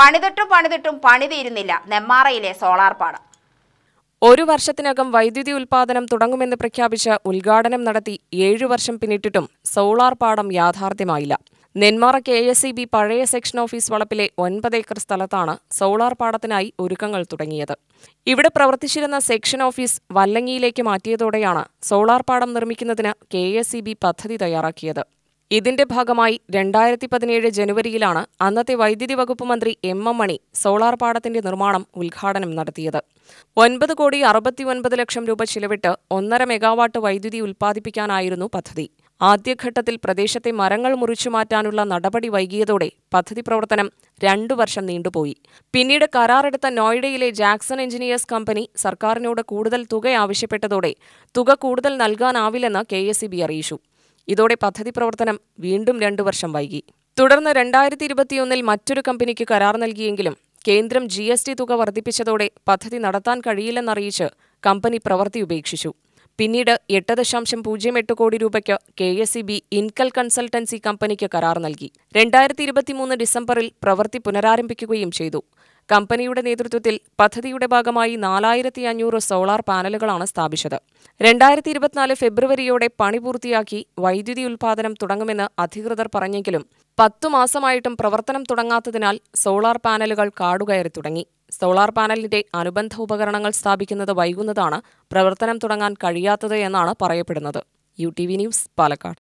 പണിതിട്ടും പണി തീരുന്നില്ല നെന്മാറയിലെ സോളാർ പാടം. ഒരു വർഷത്തിനകം വൈദ്യുതി ഉൽപ്പാദനം തുടങ്ങുമെന്ന് പ്രഖ്യാപിച്ച് ഉദ്ഘാടനം നടത്തി 7 വർഷം പിന്നിട്ടിട്ടും സോളാർ പാടം യാഥാർത്ഥ്യമായില്ല. നെന്മാറ KSEB പഴയ സെക്ഷൻ ഓഫീസ് വളപ്പിലെ 9 ഏക്കർ സ്ഥലത്താണ് സോളാർ പാടത്തിനായി ഒരുക്കങ്ങൾ തുടങ്ങിയത്. ഇവിടെ പ്രവർത്തിച്ചിരുന്ന സെക്ഷൻ ഓഫീസ് വല്ലങ്ങിയിലേക്ക് മാറ്റിയതോടെയാണ് സോളാർ പാടം നിർമ്മിക്കുന്നതിന് KSEB പദ്ധതി തയ്യാറാക്കിയത്. ഇതിന്റെ ഭാഗമായി 2017 ജനുവരിയിലാണ് അന്നത്തെ വൈദ്യുതി വകുപ്പ് മന്ത്രി M. മണി സോളാർ പാടത്തിന്റെ നിർമ്മാണം ഉദ്ഘാടനം നടത്തിയത്. 9,69,00,000 രൂപ ചിലവിട്ട് 1.5 മെഗാവാട്ട് വൈദ്യുതി ഉൽപ്പാദിപ്പിക്കാനായിരുന്നു പദ്ധതി. ആദ്യഘട്ടത്തിൽ പ്രദേശത്തെ മരങ്ങൾ മുറിച്ചുമാറ്റാനുള്ള നടപടി വൈകിയതോടെ പദ്ധതി പ്രവർത്തനം 2 വർഷം നീണ്ടുപോയി. പിന്നീട് കരാറെടുത്ത നോയിഡയിലെ ജാക്സൺ എഞ്ചിനീയേഴ്സ് കമ്പനി സർക്കാരിനോട് കൂടുതൽ തുക ആവശ്യപ്പെട്ടതോടെ തുക കൂടുതൽ നൽകാനാവില്ലെന്ന് KSEB അറിയിച്ചു. ഇതോടെ പദ്ധതി പ്രവർത്തനം വീണ്ടും 2 വർഷം വൈകി. തുടർന്ന് 2021 മറ്റൊരു കമ്പനിക്ക് കരാർ നൽകിയെങ്കിലും കേന്ദ്രം GST തുക വർദ്ധിപ്പിച്ചതോടെ പദ്ധതി നടത്താൻ കഴിയില്ലെന്നറിയിച്ച് കമ്പനി പ്രവൃത്തി ഉപേക്ഷിച്ചു. പിന്നീട് 8.08 കോടി രൂപയ്ക്ക് KSEB ഇൻകൽ കൺസൾട്ടൻസി കമ്പനിക്ക് കരാർ നൽകി. 2023 ഡിസംബറിൽ പ്രവൃത്തി പുനരാരംഭിക്കുകയും ചെയ്തു. കമ്പനിയുടെ നേതൃത്വത്തിൽ പദ്ധതിയുടെ ഭാഗമായി 4500 സോളാർ പാനലുകളാണ് സ്ഥാപിച്ചത്. 2024 ഫെബ്രുവരിയോടെ പണി പൂർത്തിയാക്കി വൈദ്യുതി ഉൽപ്പാദനം തുടങ്ങുമെന്ന് അധികൃതർ പറഞ്ഞെങ്കിലും 10 മാസമായിട്ടും പ്രവർത്തനം തുടങ്ങാത്തതിനാൽ സോളാർ പാനലുകൾ കാടുകയറി തുടങ്ങി. സോളാർ പാനലിന്റെ അനുബന്ധ ഉപകരണങ്ങൾ സ്ഥാപിക്കുന്നത് വൈകുന്നതാണ് പ്രവർത്തനം തുടങ്ങാൻ കഴിയാത്തത് എന്നാണ് പറയപ്പെടുന്നത്. UTV news, Palakkad.